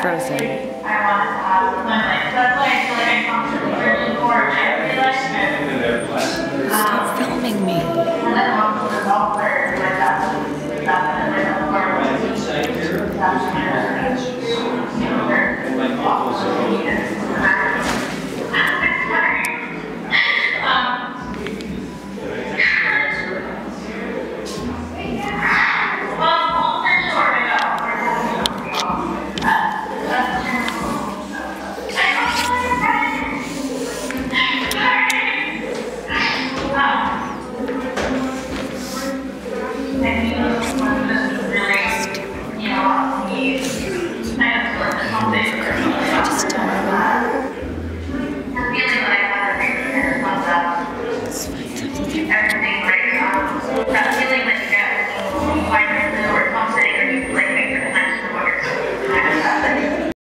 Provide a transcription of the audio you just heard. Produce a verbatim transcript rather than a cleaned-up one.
Frozen. I want to have with my life. That's why I feel like I'm comfortable early or I realize